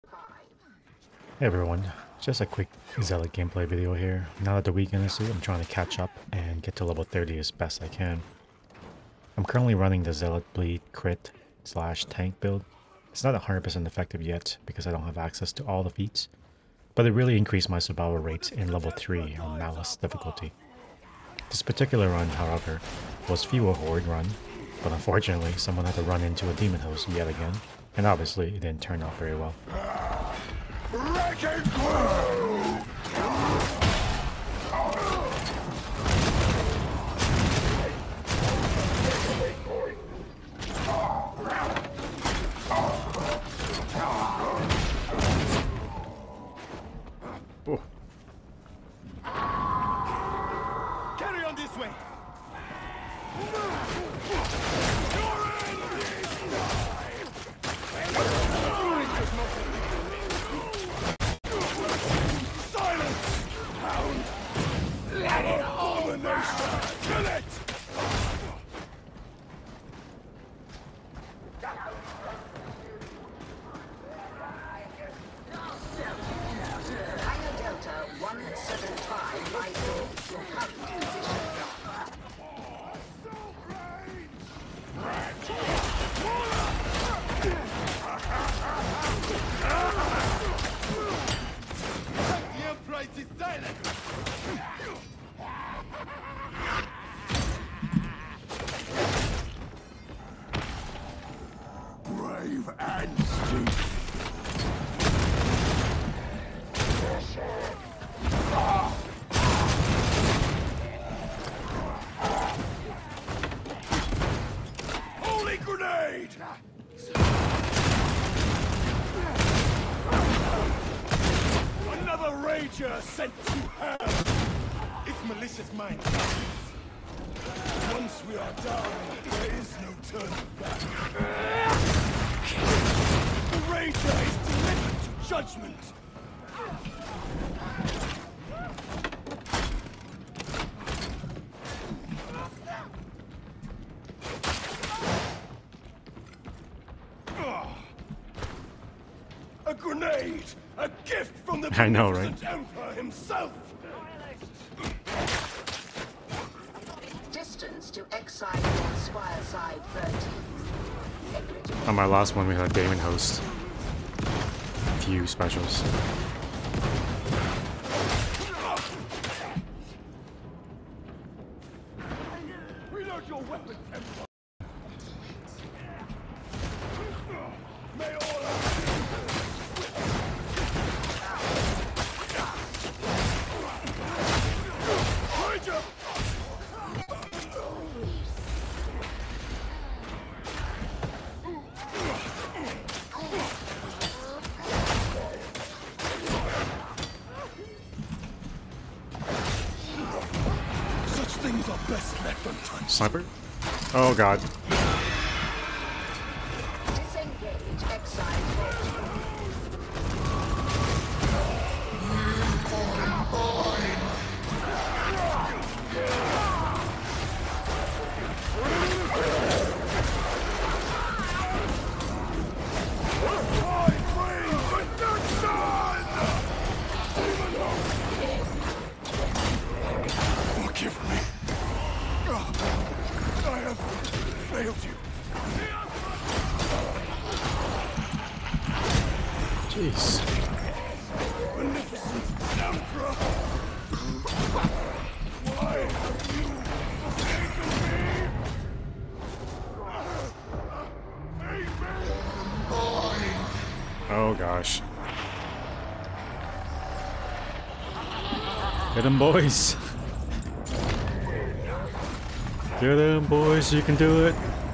Hey everyone, just a quick Zealot gameplay video here. Now that the weekend is here, I'm trying to catch up and get to level 30 as best I can. I'm currently running the Zealot bleed crit / tank build. It's not 100% effective yet because I don't have access to all the feats, but it really increased my survival rates in level 3 on Malice difficulty. This particular run, however, was fewer horde run, but unfortunately someone had to run into a Daemonhost yet again, and obviously it didn't turn out very well. Oh. Carry on this way. Let it abomination! Kill it! Delta 175 rifle, your current position. The Empress is silent! Brave and steep. Holy grenade! Another rager sent to hell! It's malicious mind. Once we are down, there is no turning back. The rager is delivered to judgment! A grenade! A gift from the I know, right? magnificent Emperor himself! Distance to Exile on Spire Side 30. On my last one we had a Daemonhost. Few specials. Reload your weapon, Emperor! May all Ranger! Such things are best left untouched. Sniper? Oh god. Disengage Exile. Forgive me. I have failed you. Jeez. Magnificent Emperor! Why have you forsaken me? Oh gosh. Get them, boys. Get them, boys, you can do it.